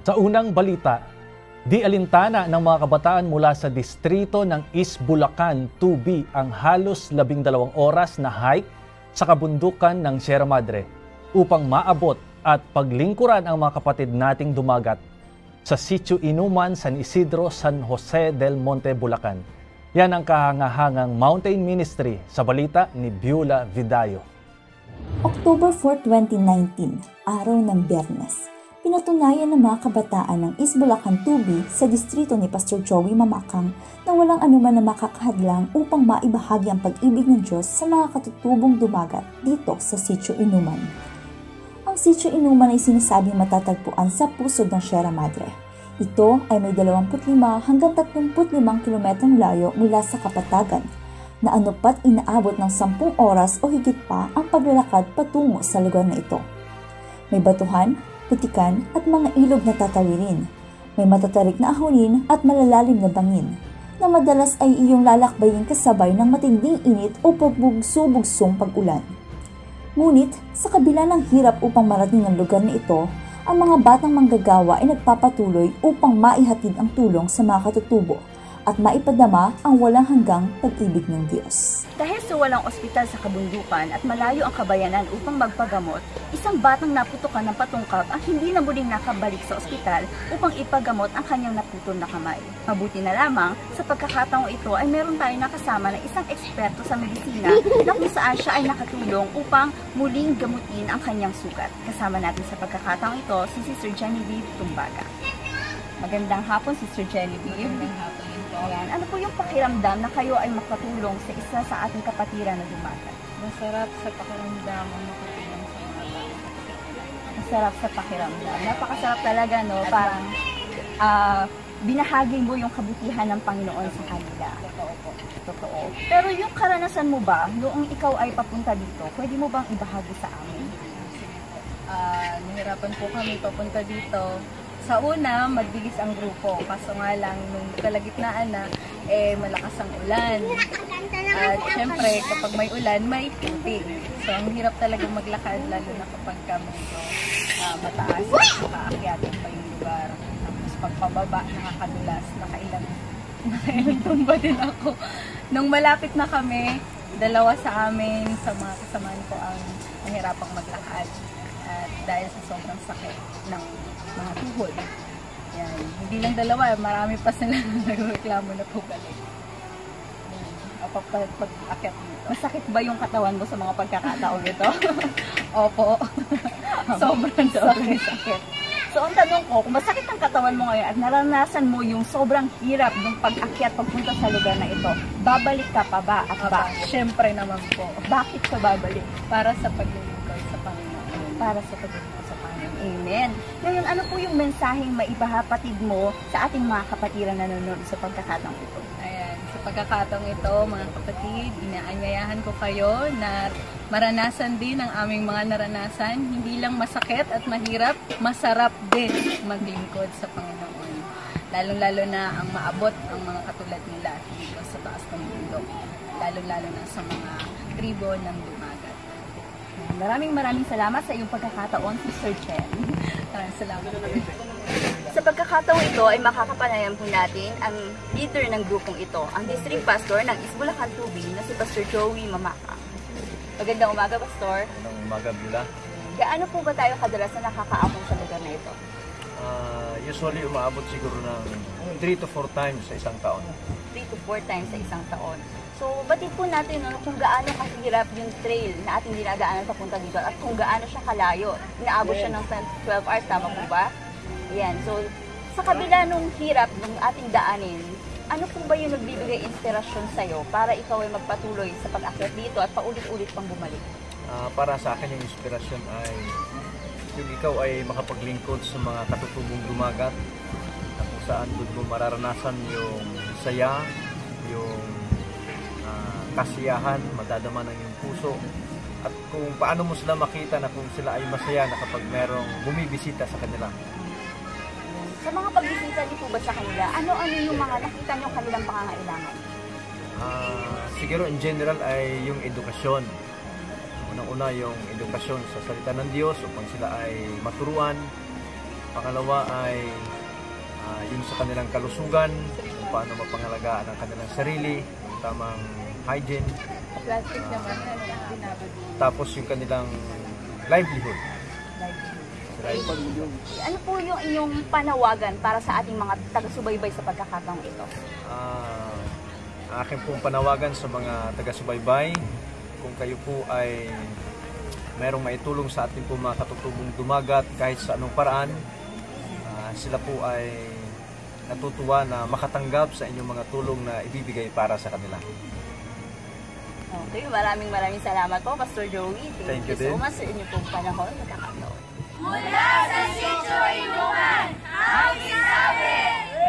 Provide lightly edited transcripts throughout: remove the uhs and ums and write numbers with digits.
Sa unang balita, di alintana ng mga kabataan mula sa distrito ng East Bulacan, Tubi ang halos 12 oras na hike sa kabundukan ng Sierra Madre upang maabot at paglingkuran ang mga kapatid nating dumagat sa Sitio Inuman, San Isidro, San Jose del Monte, Bulacan. Yan ang kahangahangang mountain ministry sa balita ni Beulah Vidayo. October 4, 2019, araw ng Biyernes. Pinatunayan ng mga kabataan ng East Bulacan, Tubi sa distrito ni Pastor Joey Mamakang na walang anuman na makakahadlang upang maibahagi ang pag-ibig ng Diyos sa mga katutubong dumagat dito sa Sitio Inuman. Ang Sitio Inuman ay sinasabing matatagpuan sa pusod ng Sierra Madre. Ito ay may 25 hanggang 35 kilometrong layo mula sa kapatagan na anupat inaabot ng 10 oras o higit pa ang paglalakad patungo sa lugar na ito. May batuhan, putikan at mga ilog na tatawirin. May matatarik na ahulin at malalalim na bangin na madalas ay iyong lalakbayin kasabay ng matinding init o pagbugso-bugsong pag-ulan. Ngunit sa kabila ng hirap upang marating ang lugar na ito, ang mga batang manggagawa ay nagpapatuloy upang maihatid ang tulong sa mga katutubo at maipadama ang walang hanggang pag-ibig ng Diyos. Dahil sa walang ospital sa kabundukan at malayo ang kabayanan upang magpagamot, isang batang naputukan ng patungkab ang hindi na muling nakabalik sa ospital upang ipagamot ang kanyang naputol na kamay. Mabuti na lamang, sa pagkakataong ito ay meron tayong nakasama ng isang eksperto sa medisina na kung saan siya ay nakatulong upang muling gamutin ang kanyang sugat. Kasama natin sa pagkakataong ito si Sister Genevieve Tumbaga. Magandang hapon, Sister Genevieve. Magandang hapon. Ayan. Ano po yung pakiramdam na kayo ay makatulong sa isa sa ating kapatiran na dumagat? Masarap sa pakiramdam ang makatulong sa mga bata. Masarap sa pakiramdam. Napakasarap talaga, no? Parang binahagi mo yung kabutihan ng Panginoon sa kanila. Totoo po. Totoo. Pero yung karanasan mo ba, noong ikaw ay papunta dito, pwede mo bang ibahagi sa amin? Nahirapan po kami papunta dito. Sa una, mabilis ang grupo. Kaso nga lang, nung kalagitnaan na, malakas ang ulan. At syempre, kapag may ulan, may tubig. So, ang hirap talagang maglakad, lalo na kapag medyo mataas. Nakakakyatin pa yung lugar. Tapos pagpababa, nakakadulas. Nakailang tumba din ako. Nung malapit na kami, dalawa sa amin, sa mga kasamaan ko ang nahirapang maglakad. At dahil sa sobrang sakit ng mga tuhod. Yan. Hindi lang dalawa, marami pa sila nagreklamo na po balik. Pag-akit dito. Masakit ba yung katawan mo sa mga pagkakataon ito? Opo. Sobrang sakit. So, ang tanong ko, kung masakit ang katawan mo ngayon at naranasan mo yung sobrang hirap ng pag-akyat pagpunta sa lugar na ito, babalik ka pa ba? At bakit? Siyempre naman po. Bakit ka babalik? Para sa paglilingkod sa Panginoon. Para sa paglilingkod sa Panginoon. Amen. Ngayon, ano po yung mensaheng maibahapatid mo sa ating mga kapatiran na nanonood sa pagkakataong ito? Ayan, sa pagkakataong ito, mga kapatid, inaanyayahan ko kayo na maranasan din ang aming mga naranasan. Hindi lang masakit at mahirap, masarap din maglingkod sa Panginoon. Lalong-lalo na ang maabot ang mga katulad nila dito sa taas ng bundok. Lalong-lalo na sa mga tribo ng dumagat. Maraming salamat sa iyong pagkakataon, Sister Chen. Maraming salamat. Sa pagkakataon ito ay makakapanayan po natin ang leader ng grupong ito, ang District Pastor ng East Bulacan, Tubi na si Pastor Joey Mamakang. Magandang umaga, Pastor. Magandang umaga, Beulah. Gaano po ba tayo kadalas na nakakaabot sa lugar na ito? Usually, umaabot siguro ng 3 to 4 times sa isang taon. 3 to 4 times sa isang taon. So, batid po natin kung gaano kahirap yung trail na ating dinadaanan papunta dito at kung gaano siya kalayo. Inaabot siya ng 12 hours, tama po ba? Ayan. So, sa kabila nung hirap ng ating daanin, ano po ba yung nagbibigay inspirasyon sa'yo para ikaw ay magpatuloy sa pag-akyat dito at paulit-ulit pang bumalik? Para sa akin yung inspirasyon ay yung ikaw ay makapaglingkod sa mga katutubong dumagat na kung saan doon mo mararanasan yung saya, yung kasiyahan, madadama ng iyong puso at kung paano mo sila makita na kung sila ay masaya na kapag merong bumibisita sa kanila. Sa mga pagbisita niyo po ba sa kanila, ano-ano yung mga nakita niyo kanilang pangangailangan? Siguro in general ay yung edukasyon. Unang-una yung edukasyon sa salita ng Diyos upang sila ay maturuan Pangalawa ay yun sa kanilang kalusugan, kung paano mapangalagaan ang kanilang sarili, yung tamang hygiene. Plastic naman na binabag. Tapos yung kanilang livelihood. Ano po yung inyong panawagan para sa ating mga taga-subaybay sa pagkakataong ito? Akin pong panawagan sa mga taga-subaybay, kung kayo po ay merong maitulong sa ating po mga katutubong dumagat kahit sa anong paraan, sila po ay natutuwa na makatanggap sa inyong mga tulong na ibibigay para sa kanila. Okay, maraming salamat po, Pastor Joey. Thank you so din. much sa inyong pong panahon. Magkakataon. Mula sa Sitio Inuman, ang isabi!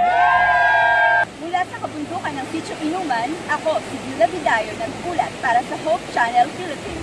Mula sa kabundukan ng Sitio Inuman, ako si Bula Vidayo nag-ulat para sa Hope Channel Philippines.